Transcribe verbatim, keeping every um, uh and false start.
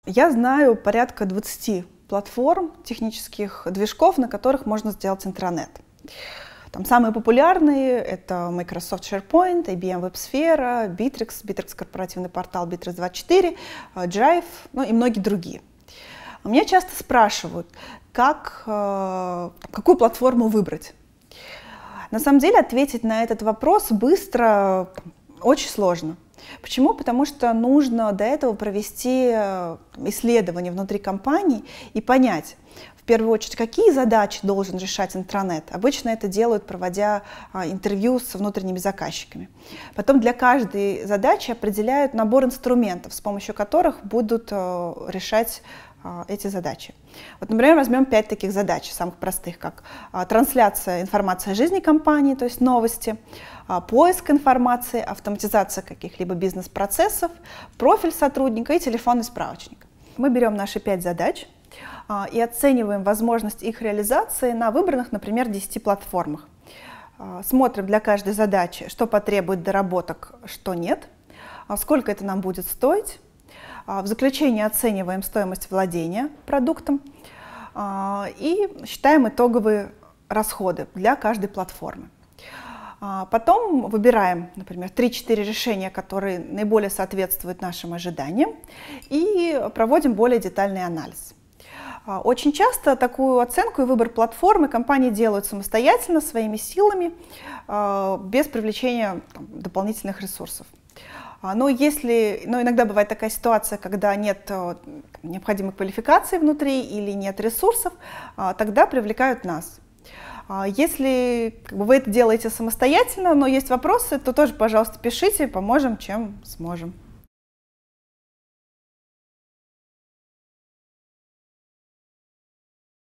Я знаю порядка двадцати платформ, технических движков, на которых можно сделать интранет. Там самые популярные — это Microsoft SharePoint, ай би эм WebSphere, Bittrex, Bittrex корпоративный портал Bittrex двадцать четыре, Drive, ну и многие другие. Меня часто спрашивают, как, какую платформу выбрать. На самом деле ответить на этот вопрос быстро очень сложно. Почему? Потому что нужно до этого провести исследование внутри компании и понять, в первую очередь, какие задачи должен решать интранет. Обычно это делают, проводя интервью с внутренними заказчиками. Потом для каждой задачи определяют набор инструментов, с помощью которых будут решать эти задачи. Вот, например, возьмем пять таких задач, самых простых, как трансляция информации о жизни компании, то есть новости, поиск информации, автоматизация каких-либо бизнес-процессов, профиль сотрудника и телефонный справочник. Мы берем наши пять задач и оцениваем возможность их реализации на выбранных, например, десяти платформах. Смотрим для каждой задачи, что потребует доработок, что нет, сколько это нам будет стоить. В заключение оцениваем стоимость владения продуктом и считаем итоговые расходы для каждой платформы. Потом выбираем, например, три-четыре решения, которые наиболее соответствуют нашим ожиданиям, и проводим более детальный анализ. Очень часто такую оценку и выбор платформы компании делают самостоятельно, своими силами, без привлечения там, дополнительных ресурсов. Но, если, но иногда бывает такая ситуация, когда нет необходимой квалификации внутри или нет ресурсов, тогда привлекают нас. Если как бы, вы это делаете самостоятельно, но есть вопросы, то тоже, пожалуйста, пишите, поможем, чем сможем.